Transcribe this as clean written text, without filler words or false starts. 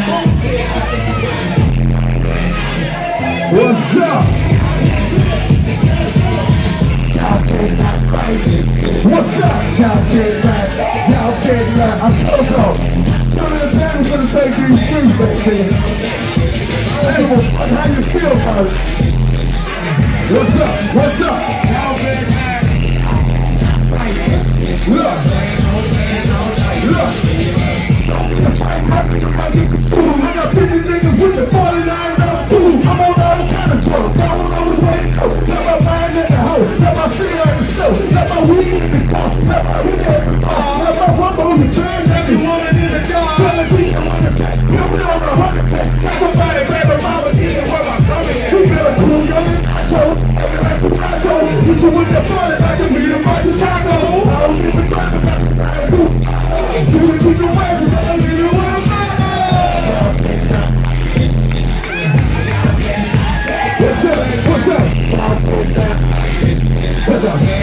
What's up? What's up? Y'all big rap. I'm so. None of the fans gonna take these streets back here. Animals, how you feel about it? What's up? What's up? Look. Look. I got 50 niggas with the 49 on food. I'm on all kind of drugs. I don't know which way to go. Let my mind in the hole. Let my cigarette in the stove. Let my weed in the car. Let my weed in the car. Let my rumble in the train. Every woman in the jar. Tell the people on the back. Coming on the 100 pack. Got somebody grab a mama. Get it where I'm coming. You better cool young and nacho. You should with the fun and I can be the bunch of taco. I don't give a crap about the taco. You can keep the way. I don't give you what I'm at. What's up? What's up? What's up?